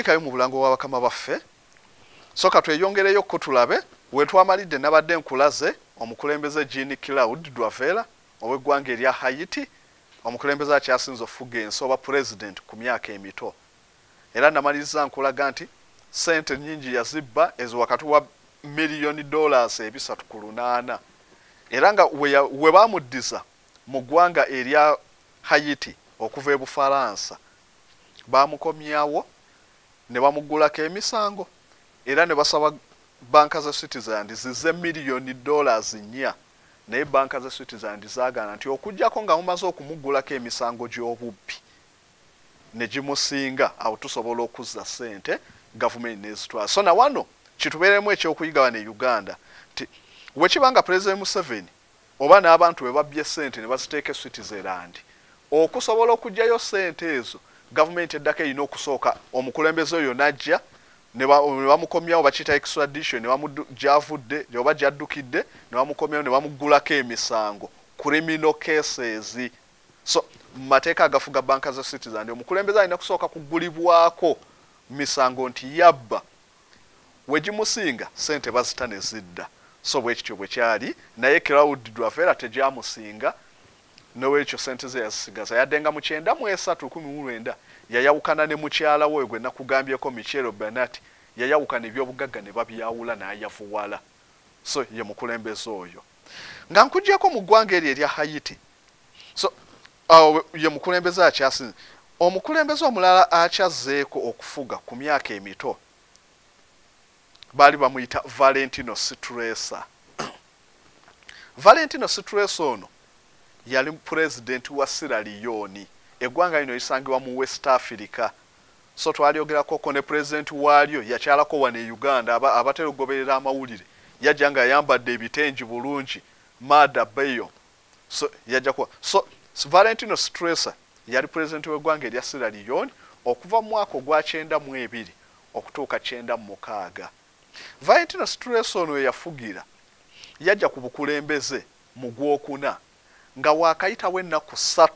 tandikayo mu bulango wa bakama baffe soka tweyongereyo ko tulabe wetwamalidde nabadde nkulaze omukulembeze Jean Claude Dwavela ow'eggwanga erya Haiti omukulembeze akyasinze ofuga ensi oba president ku myaka emito era namaliriza nkulaga nti sente nyingi yazibba ezo wakati wa $1,000,000 3 era nga we bamuddiza mu ggwanga erya Haiti okuva e Bufaransa bamukomyawo ne bamugulako emisango era ne basaba banka za Citizen zize $1,000,000 naye banka za Citizen zaagana nti okujjako nga mumaze okumugulako emisango gy'obubbi ne gimusinga awo tusobola okuzza sente gavumenti nezitwala. So na wano kitubeeremu ekyokuyiga wano e Uganda nti wekibanga President Museveni oba n'abantu be babbye sente ne baziteeka Switzerland okusobola okugyayo sente ezo gavumenti eddako erina okusooka omukulembeze oyo najja ne bamukomyawo bakiyita extradition ne bamujavudde oba jaddukidde ne bamukomyawo ne bamugulako emisango criminal cases. So mateeka agafuga banka za Citizen omukulembeze alina kusooka kugulibwako misango nti yabba wegimusinga sente bazita ne zidda. So bwekityo bwe kyali naye Claude Dwavela tegyamusinga nowekyo sente ze yazisigaza yaddenga mu 9/3/19 yayawukana ne mukyala we gwe nakugambyeko Michelle Bernat yayawukana ebyobugagga ne babyawula n'ayavuwala. So ye mukulembeze oyo nga nkujjako mu ggwanga erya Haiti. So ye mukulembeze akyasinze omukulembeze omulala akyazeeko okufuga ku myaka emito bali bamuyita Valentino Stresa. Valentino Stresa ono yali president wa Sierra Leone eggwanga lino lisangibwa mu West Africa. So twalyogerako ne president waalyo yakyalako wane e Uganda abatera okugoberera amawulire yajja nga yambadde ebitengi bulungi Mada Bayo. So yajja kwa so Valentino Stresa yali president w'eggwanga erya Sierra Leone okuva mu mwaka ogwa 92 okutuuka 96. Valentino Stresa ono yafugira yajja ku bukulembeze mu Gwokuna nga wakayitawo ennaku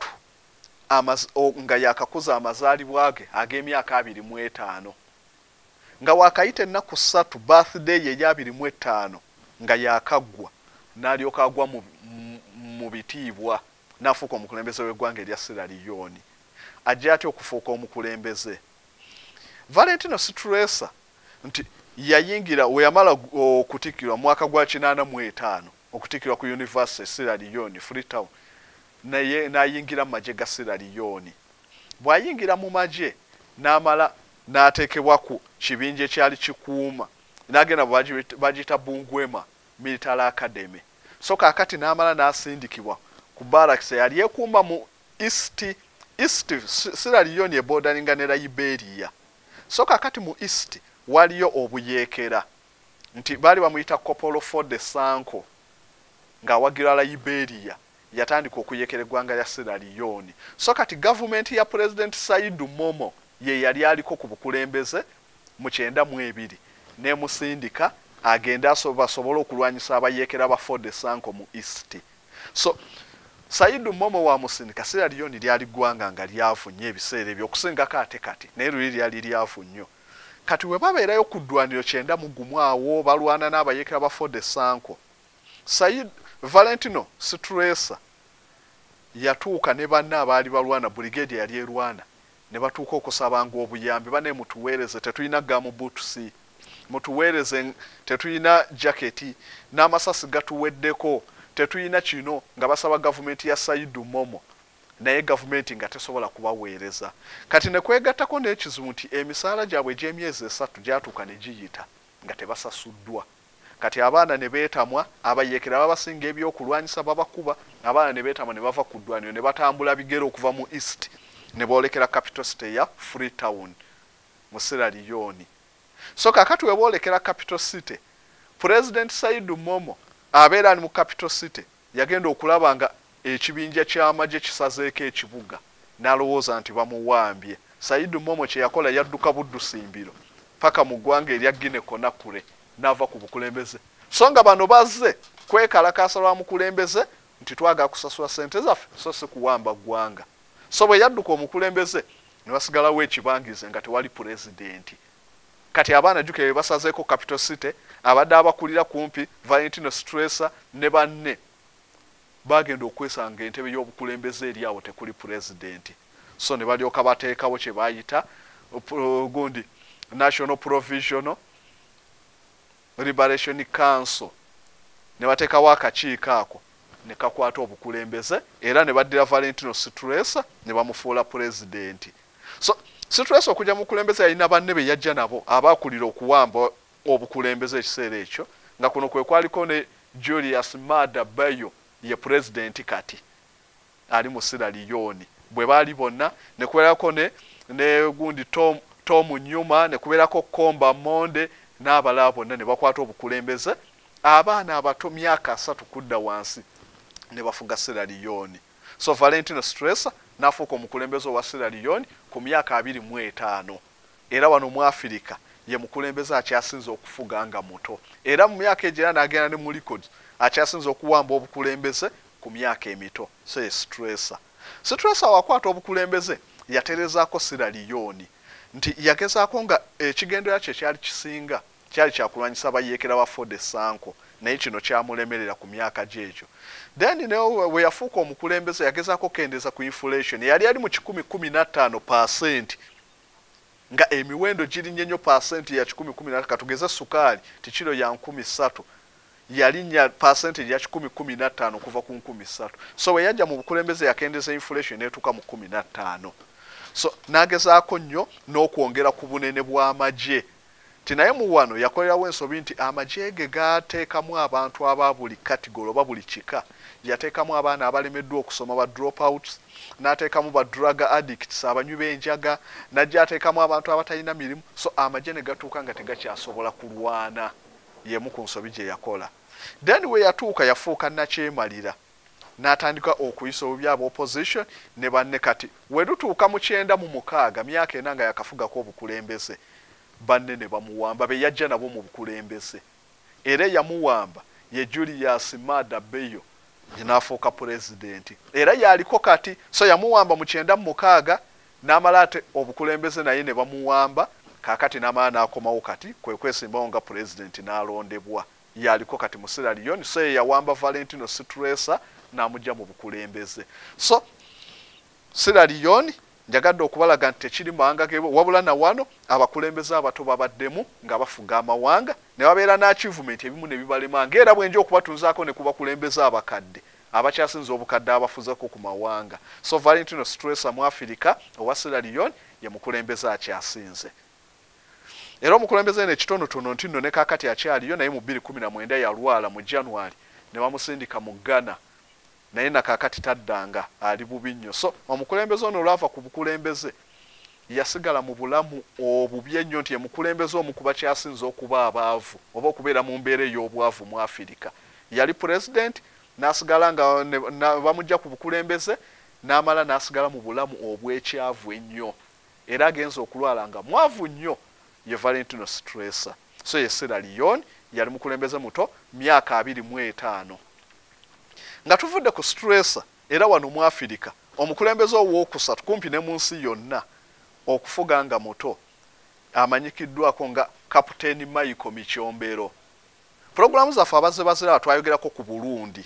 3 nga yakakuza amazaalibwa ge ag'emyaka 25 nga wakayita ennaku 3 birthday ye ya 25 nga yakaggwa n'alyoka agwa mu bitiibwa n'afuuka omukulembeze w'eggwanga erya Sierra Leone. Ajja atya okufuuka omukulembeze. Valentino Stresa nti yayingira we yamala okutikirwa mwaka gwa 85 okutikirwa ku University Sierra Leone Freetown naye n'ayingira mu magye ga Sierra Leone. Bw'ayingira mu magye n'amala n'ateekebwa ku kibinja ekyali kikuuma n'agenda bagiyita Bungwema Military Academy. So kaakati n'amala n'asindikibwa ku barracks yali ekuuma mu East Sierra Leone ebodaninga ne Liberia. So kaakati mu East waliyo obuyeekera nti baali bamuyita Kopolo Fode Sanko nga wagira Liberia yatandika okuyeekera eggwanga lya Sierra Leone. So kati government ya President Saidu Momo ye yali aliko ku bukulembeze mu 92 ne musindika agenda basobola okulwanyisa abayeekera ba Fode Sanko mu East. So Saidu Momo wa musindika Sierra Leone lyali ggwanga nga lyavunye ebiseera ebyokusingako ate kati naye luli lyali lyavu nnyo. Kati we babeerayo ku ddwaniro 91 awo balwana n'abayeekera ba Fode Sanko. Valentino Stresa yatuuka ne banna abaali balwana brigade yali erwana ne batuuka okusabanga obuyambi bane mutuweereze tetulina gamu bootusi mutuweereze tetulina jaketi n'amasasi gatuweddeko tetulina kino nga basaba gavumenti ya Saidu Momo naye gavumenti nga tesobola kubaweereza. Kati ne kwegattako n'ekizibu nti emisaala gyabwe gy'emyezi 3 gyatuuka ne giyita nga tebasasuddwa. Kati abaana ne beetamwa abayeekera babasinga ebyokulwanyisa babakuba abaana ne beetamwa ne bava ku ddwaniro ne batambula bigere okuva mu East ne boolekera capital city ya Freetown mu Sierra Leone. So kakati we boolekera capital city President Saidu Momo abeera ali mu capital city yagenda okulaba nga ekibinja ky'amagye kisazeeko ekibuga n'alowooza nti bamuwambye. Saidu Momo kye yakola yadduka buddusimbiro paka mu ggwanga erya Guinea Conakry n'ava ku bukulembeze. So nga bano bazze kwekalakaasa lwa mukulembeze nti twagala kusasula sente zaffe so si kuwamba ggwanga. So bwe yadduka omukulembeze ne basigalawo ekibangize nga tewali pulezidenti. Kati abaana juke be basazeeko Capital City abadde abakulira kumpi Valentino Stresa ne banne bagenda okwesanga entebe y'obukulembeze eri awo tekuli pulezidenti. So ne balyoka bateekawo kye bayita gundi National Provisional Liberation Council ne bateekawo akakiiko ako ne kakwata obukulembeze era ne baddira Valentino Stresa ne bamufuula pulezidenti. So Stresa okujja mu kulembeze yalina banne be yajja nabo abakulira okuwamba obukulembeze ekiseera ekyo nga kuno kwe kwaliko ne Julius Maada Bio ye pulezidenti kati ali mu Sierra Leone bwe baali bonna ne kubeerako ne gundi Tom Nyuma ne kubeerako Komba Monde n'abalala bonna ne bakwata obukulembeze abaana abato myaka 3 kudda wansi ne bafuga Sierra Leone. So Valentino Stresa n'afuuka omukulembeze owa Sierra Leone ku myaka 25 era wano mu Africa ye mukulembeze akyasinze okufuga nga muto era mu myaka egyo n'agenda ne mu records akyasinze okuwamba obukulembeze ku myaka emito. So ye Stresa wakwata obukulembeze yaterezaako Sierra Leone nti yagezaako nga ekigendera kye kyali kisinga kyali kyakulwanyisa bayeekera ba Fode Sanko naye kino kyamulemerera ku myaka gyekyo. Then we yafuuka omukulembeze yagezaako kendeza ku inflation yali ali mu 15% nga emiwendo girinnye nnyo % ya 10% katugeze sukaali tikiro ya 13 yalinnya percentage ya 10-15 kuva ku 13. So we yajja mu bukulembeze yakendeza inflation etuka mu 15. So nagezaako nnyo n'okwongera ku bunene bw'amagye tinaye mu wano yakolerawo ensobi nti amagye ge gateekamu abantu aba buli category oba buli kika yateekamu abaana abalemeddwa okusoma ba dropouts n'ateekamu ba drug addicts abanywi b'enjaga najja ateekamu abantu abatalina mirimu. So amagye ne gatuuka nga tegakyasobola kulwana yemu ku nsobi gye yakola. Then we yatuuka yafuuka nakyemalira n'atandika okuyisa obubi aba opposition ne banne kati we lutuuka mu 96 myaka ena nga yakafugako obukulembeze banne ne bamuwamba be yajja nabo mu bukulembeze era yamuwamba ye Julius Maada Bio n'afuuka pulezidenti era yaliko kati. So yamuwamba mu 96 n'amala ate obukulembeze naye ne bamuwamba kakati n'amala n'akomawo kati kwe kwesimbawo nga pulezidenti n'alondebwa yaliko kati mu Sierra Leone. So yawamba Valentino Stresa n'amujja mu bukulembeze. So Sierra Leone njagadde okubalaga nti tekiri mawanga ge wabula na wano abakulembeze abato babaddemu nga bafuga amawanga ne babeera n'achievement ebimu ne bibalema ng'era bwenje okubatunzaako ne kubakulembeze abakadde abakyasinze obukadde abafuzako ku mawanga. So Valentino Stresa mu Africa owa Sierra Leone ye mukulembeze akyasinze era omukulembeze n'ekitonotono nti nno ne kakati akyaliyo naye mu 2019 yalwala mu January ne bamusindika mu Ghana naye nakakati taddanga ali bubi nnyo. So omukulembeze ono olwava ku bukulembeze yasigala mu bulamu obubi ennyo nti ye mukulembeze omu kuba kyasinze okuba abaavu oba okubeera mu mbeera ey'obwavu mu Africa. Yali president n'asigala nga bamujja ku bukulembeze n'amala n'asigala mu bulamu obw'ekyavu ennyo era agenza okulwala nga mwavu nnyo ye Valentino Stresa. So ye Sierra Leone yali mukulembeze muto myaka 25 nga tuvudde ku Stresa era wano mu Africa omukulembeze ow'okusatu kumpi ne mu nsi yonna okufuga nga muto amanyikiddwako nga Kapiteeni Michael Micombero. Programu zaffe abazze bazira twayogerako ku Burundi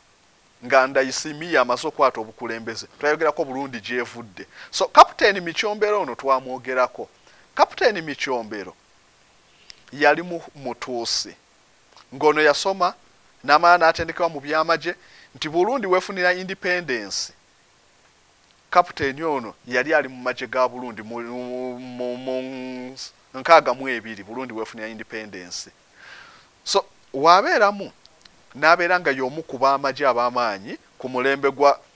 nga Ndayisimiye amaze okwata obukulembeze twayogerako Burundi gyevudde. So Kapiteeni Micombero ono twamwogerako. Kapiteeni Micombero yali mutuusi ngono yasoma n'amala n'atendekebwa mu byamagye nti Burundi wefunira independence. Kapiteeni ono yali ali mu magye ga Burundi mu 62 Burundi wefunira independence. So wabeeramu n'abeera nga y'omu ku baamagye ab'amaanyi ku mulembe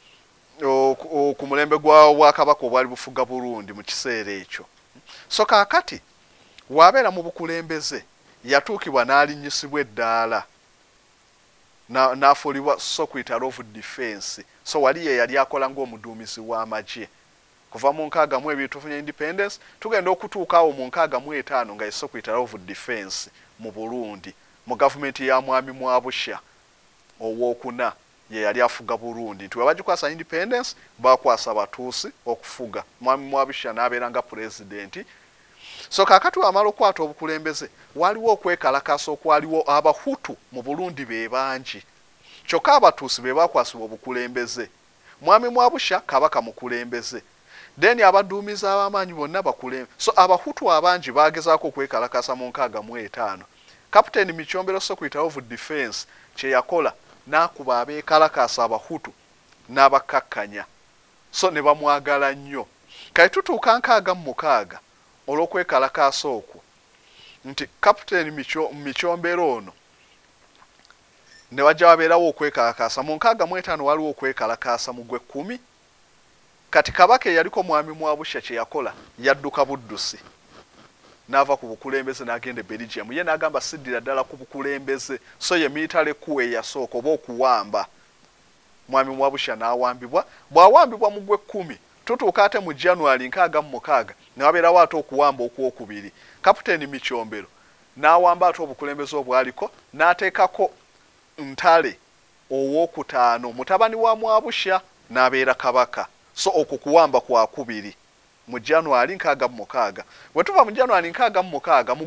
gwa Bwakabaka obwali bufuga Burundi mu kiseera ekyo. So kaakati wabeera mu bukulembeze yatuukibwa n'alinnyisibwa eddaala n'afuulibwa Secretary of Defense. So wali ye yali akola ng'omuduumizi w'amagye kuva mu 62 tufunye independence tugenda okutuuka awo mu 65 nga ye Secretary of Defense mu Burundi mu gavumenti ya Mwami Mwabusha owookuna ye yali afuga Burundi nti webagikwasa independence bakwasa batuusi okufuga mwami Mwabisha n'abeeranga president. So kakati wamala okwata obukulembeze waliwo okwekalakasa okwaliwo abahutu mu Burundi be bangi kyokka abatuusi be bakwasibwa obukulembeze. Mwami Mwabusha kabaka mukulembeze then abaduumizi ab'amaanyi bonna bakulembeze. So abahutu abangi bagezaako okwekalakasa mu 65. Captain Michombero Secretary of Defense kye yakola n'akuba abeekalakasa abahutu n'abakakkanya so ne bamwagala nnyo. Kati tutuuka 66 olw'okwekalakasa okwo nti Captain Michombero ono ne wajja wabeerawo okwekalakasa mu 65 waliwo okwekalakasa mu Gw'ekkumi. Kati kabaka yaliko mwami Mwabusha kye yakola yadduka Buddusi n'ava ku bukulembeze n'agenda Belgium. Ye n'agamba siddira ddala ku bukulembeze so ye military coup eyasooka oba okuwamba. Mwami Mwabusha n'awambibwa bw'awambibwa mu Gw'ekkumi tutuuka ate mu January 66 ne wabeerawo ate okuwamba okwokubiri. Kapiteeni Michombero n'awamba ate obukulembeze obwaliko n'ateekako Ntale ow'okutaano mutabani wa Mwabusha n'abeera kabaka. So okukuwamba kwa kubiri mu January 66. Wetuva mu January 66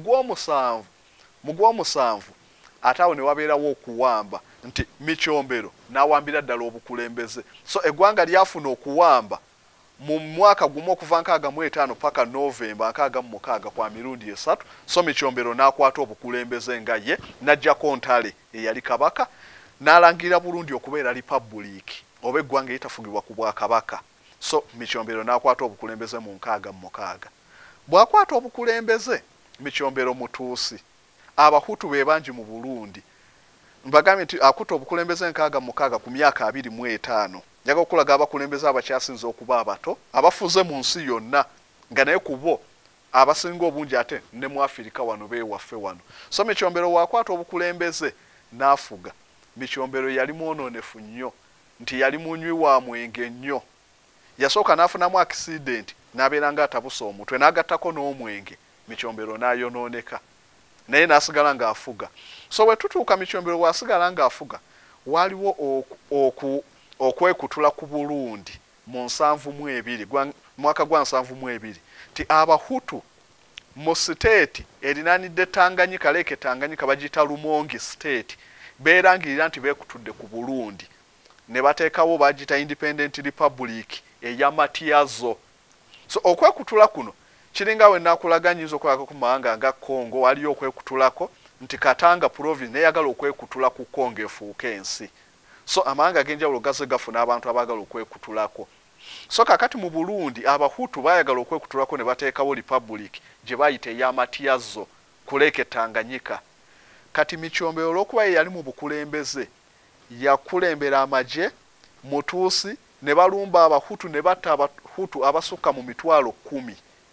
mu Gw'omusanvu ate awo ne wabeerawo okuwamba nti Michombero n'awambira ddala obukulembeze. So eggwanga lyafuna okuwamba mu mwaka gumu okuva 65 paka November 66 kwa mirundi 3. So Michombero n'akwata obukulembeze nga ye n'ajjako Ntale eyali kabaka n'alangira Burundi okubeera republic oba eggwanga litafugibwa ku bwakabaka. So Michombero n'akwata obukulembeze mu 66. Bw'akwata obukulembeze Michombero mutuusi abahutu be bangi mu Burundi mbagambye nti akuta obukulembeze 66 ku myaka 25 yaga okulaga abakulembeze abakyasinze okuba abato abafuze mu nsi yonna nga naye kubo abasinga obungi ate ne mu Afrika wano beewaffe wano. So Michombero wakwata obukulembeze n'afuga. Michombero yali mwononefu nnyo nti yali munywi wa mwenge nnyo. Yasooka n'afunamu accident n'abeera nga atabusa omutwe n'agattako n'omwenge. Michombero n'ayonooneka naye n'asigala ng'afuga. So bwe tutuuka Michombero bw'asigala ng'afuga waliwo okwekutula ku Burundi mu 72 mwaka gwa 72 ti abahutu mu state erinaanidde Tanganyika Leke Tanganyika bagita Lumongi state beerangirira nti beekutudde ku Burundi ne bateekawo bagita Independent Republic eya Matiazo. So okwekutula kuno kiringa we nakulaganyiza okwaka ku mawanga nga Congo waliyo okwekutulako nti Katanga province neyagala okwekutula ku Congo efuuka ensi. So amawanga ag'enjawulo gaze gafuna abantu abaagala okwekutulako. So kakati mu Burundi abahutu baayagala okwekutulako ne bateekawo republic gye bayita eya Matiazo ku Leke Tanganyika. Kati Michombero olw'okuba ye yali mu bukulembeze yakulembera amagye mutuusi ne balumba abahutu ne batta abahutu abasukka mu 10,000.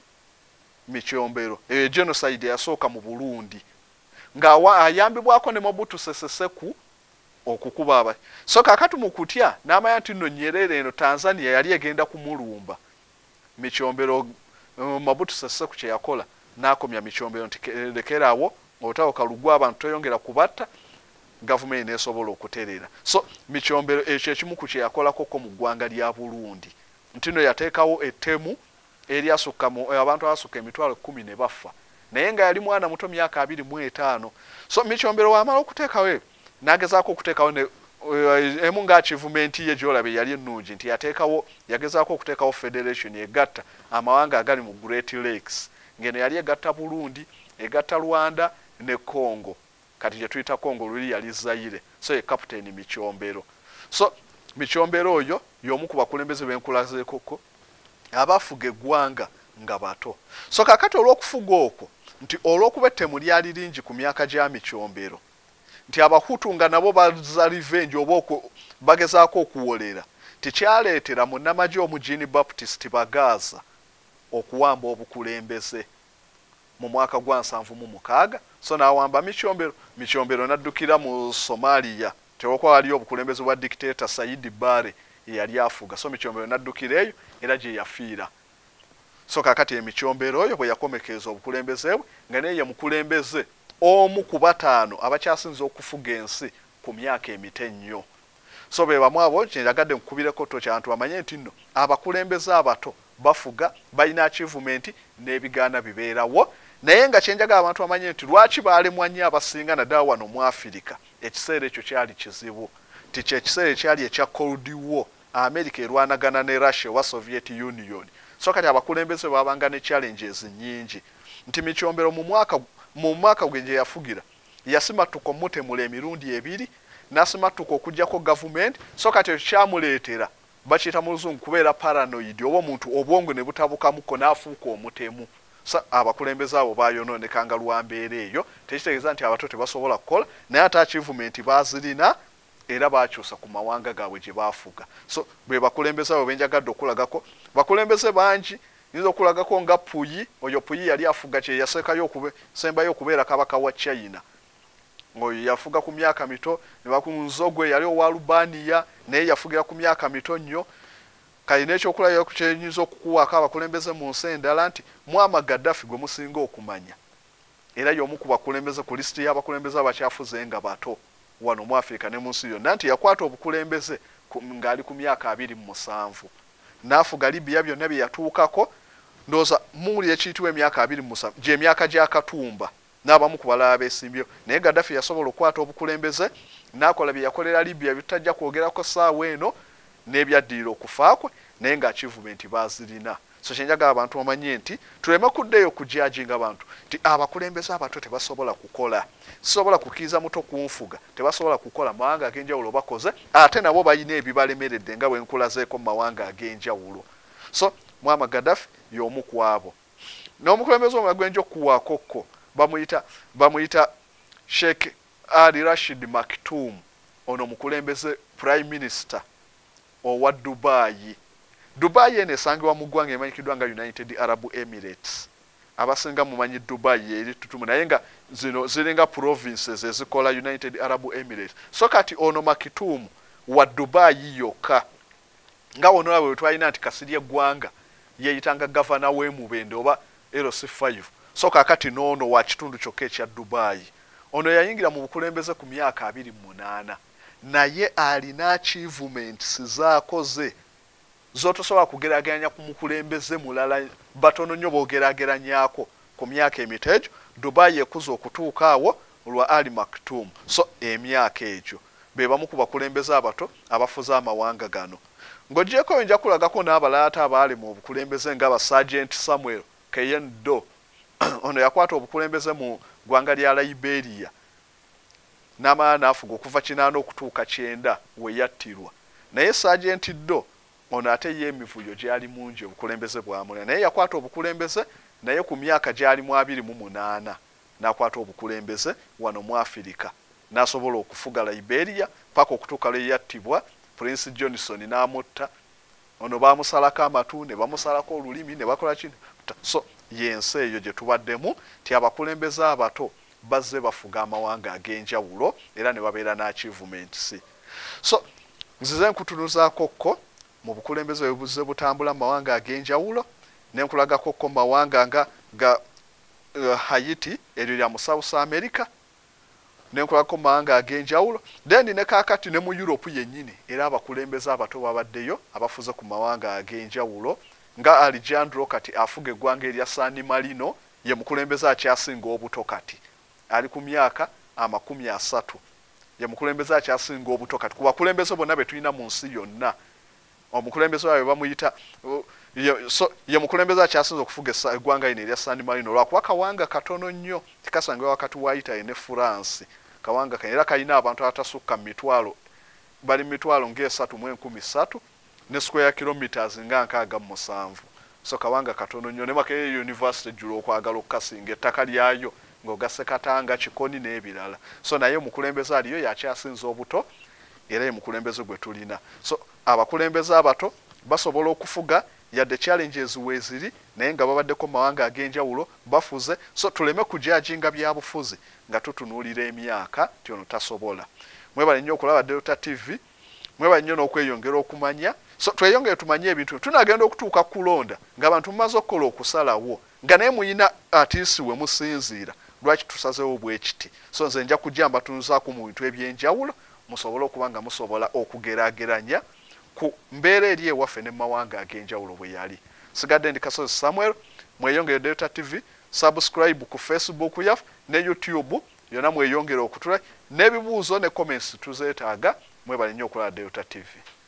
Michombero genocide yasooka mu Burundi nga ayambibwako ne Mobutu Sese Seko okukuba aba. So kakati mu kutya n'amanya nti nno Nyerere eno Tanzania yali egenda kumulumba. Michombero Mobutu Sese Seko kye yakola n'akomya Michombero nti lekerawo otawo kalugwa abantu toyongera kubatta gavumenti nesobola okuterera. So Michombero ekyo ekimu ku kye yakolako ko mu ggwanga lya Burundi nti nno yateekawo ettemu eryasukka abantu abasukka 10,000 ne bafa naye nga yali mwana muto myaka 25. So Michombero wamala okuteekawo nagezaako okuteekawo ne emu nga achievement ye gy'olabe yali ennungi nti yagezaako okuteekawo federation egatta amawanga agali mu Great Lakes ngeno yali egatta Burundi egatta Rwanda ne Congo. Kati gye tuyita Congo luli yali Zaire. So ye Captain Michombero. So Michombero oyo y'omu ku bakulembeze b'enkulazeekoko abafuga eggwanga nga bato. So kakati olw'okufuga okwo nti olw'okuba ettemu lyali lingi ku myaka gya Michombero nti abahutu nga nabo baza revenge oba bagezaako okuwolera tekyaleetera munnamagye omu Jean Baptiste Bagaza okuwamba obukulembeze mu mwaka gwa 76. So n'awamba Michombero n'addukira mu Somalia tewokuba waliyo obukulembeze bwa dictator Said Barre yali afuga. So Michombero n'addukira eyo era gye yafiira. So kakati Michombero oyo bwe yakomekeeza obukulembeze bwe nga naye ye mukulembeze omu ku 5 abakyasinze okufuga ensi ku myaka emito ennyo. so be bamu abo kyenjagadde nkubireko to kyantu bamanye nti nno abakulembeze abato bafuga balina achievement n'ebigaana bibeerawo naye nga kyenjaga abantu bamanye nti lwaki baalemwa nnyo abasinga naddala wano mu Afirika ekiseera ekyo kyali kizibu tikyo ekiseera ekyali ekya Cold War America erwanagana ne Russia wa Soviet Union so kati abakulembeze babanga ne challenges nnyingi nti Micombero mu mwaka gwe gye yafugira yasimatuka omutemula emirundi ebiri n'asimatuka okujjako government so kati ekyamuleetera bakiyita mu luzungu kubeera paranoid oba omuntu obwongo ne butabukamuko n'afuuka omutemu abakulembeze abo bayonoonekanga lwambeera eyo tekitegeeza nti abato tebasobola kukola naye ate achievement bazirina era bakyusa ku mawanga gaabwe gye baafuga so be bakulembeze abo benjagadde okulagako bakulembeze bangi nizo okulagako nga Puyi oyo Puyi yali afuga kye sembayo okubeera kabaka wa China ngoyo yafuga ku myaka mito ne bakunzogwe yali owa Albania naye yafugira ku myaka mito nnyo kali n'ekyokulabira ku kyenyiza okukuwaako abakulembeze mu nsi endala nti Muammar Gaddafi gwe musinga okumanya era y'omu ku bakulembeze ku lisiti y'abakulembeze abakyafuze nga bato wano mu Afrika ne mu nsi yonna nti yakwata obukulembeze ng'ali ku myaka 27 n'afuga Libya byonna bye yatuukako ndowooza muli ekiyitibwa emyaka 27 gy'emyaka gya Katumba n'abamu ku balala beesimbyewo naye Gaddafi yasobola okukwata obukulembeze n'akola bye yakolera Libya bitajja kwogerako ssaawa eno n'ebyaddirira okufa kwe naye nga achievement bazirina so kyenjagala abantu bamanye nti tuleme kuddeyo kujajinga abantu nti abakulembeze abato tebasobola kukola sisobola kukiza muto kunfuga tebasobola kukola mawanga ag'enjawulo bakoze ate nabo bayina ebibalemeredde nga bwe nkulazeeko mu mawanga ag'enjawulo so Muammar Gaddafi y'omu ku abo n'omukulembeze omulala gwenja okuwaakokko bamuyita Sheikh Ali Rashid Maktoum ono mukulembeze prime minister owa Dubai ene esangibwa mu ggwanga emanyikiddwa nga United Arab Emirates abasinga mumanyi Dubai eri tutumu naye nga zino ziringa provinces ezikola United Arab Emirates so kati ono Maktoum wa Dubai yokka nga wono bwe twalina nti Kasirye Gwanga yeyitanga governor w'Emubende oba LC5 so kakati nono wa kitundu kyokka ekya Dubai ono yayingira mu bukulembeze ku myaka 28 naye alina achievements zaakoze zotosobola kugeraganya ku mukulembeze mulala batono nnyo boogerageranyako ku myaka emitejo Dubai ekuza okutuuka awo olwa Ali Maktoum so emyaka egyo be bamu ku bakulembeze abato abafuza amawanga gano ng'ogyeko nja kulagako n'abalala abaali mu bukulembeze nga Sergeant Samuel Keyendo ono yakwata obukulembeze mu ggwanga lya Liberia n'amala n'afuga okuva 8 okutuuka 9 we yattirwa naye Sergeant Do ono ate ye emivuyo gyali mungi obukulembeze bwamulya naye yakwata obukulembeze naye ku myaka gyali mu 28 n'akwata obukulembeze wano mu Afirika n'asobola okufuga Liberia paka okutuuka lwe yattibwa Prince Johnson n'amutta ono baamusalako amatu ne bamusalako olulimi ne bakola kino so yensi eyo gye tubaddemu ti abakulembeze abato bazze bafuga amawanga ag'enjawulo era ne babeera n'achievements so nzize nkutunuzaakokko mu bukulembeze bwe butambula mu mawanga ag'enjawulo ne nkulagakokko mu mawanga nga Haiti eryo lya mu South America ne nkulagako mu mawanga ag'enjawulo then ne kaakati ne mu Europe yennyini era abakulembeze abato babaddeyo abafuze ku mawanga ag'enjawulo nga Alejandro kati afuga eggwanga erya San Marino ye mukulembeze akyasinga obuto kati ali ku myaka 30 ye mukulembeze akyasinga obuto kati ku bakulembeze bonna be tulina mu nsi yonna omukulembeze wayo bamuyita ye mukulembeze akyasinza okufuga eggwanga lino erya San Marino lwakuba kawanga katono nnyo tikasangibwa wakati wa Italy ne France kawanga era kalina abantu abatasukka mitwalo bali mitwalo nga3,13 ne square kilometers nga 67 so kawanga katono nnyo ne Makerere University jjulo okwagala okukasinga ettaka lyayo ng'ogase Katanga Kikoni n'ebirala so naye omukulembeze aliyo yakyasinza obuto era ye mukulembeze gwe tulina so abakulembeze abato basobola okufuga yadde challenges weeziri naye nga babaddeko mawanga ag'enjawulo bafuze so tuleme kujajinga byabufuzi nga tutunuulira emyaka ti ono tasobola mwebale nnyo okulaba Delta TV mwebale nnyo n'okweyongera okumanya so tweyongere tumanye ebintu tunagenda okutuuka kulonda ng'abantu mumaze okukola okusalawo nga naye muyina atiisi we musinziira lwaki tusazeewo bwe kiti so nze nja kujja mbatunuzaako mu bintu eby'enjawulo musobole okubanga musobola okugeraageranya ku mbeera eri ewaffe ne mawanga ag'enjawulo bwe yali. Sigadde ndi Kasozi Samuel, mweyongere Delta TV, subscribe ku Facebook yaffe ne YouTube, yonna mweyongere okutula n'ebibuuzo ne comments tuzeetaaga. Mwebale nnyo okulaba Delta TV.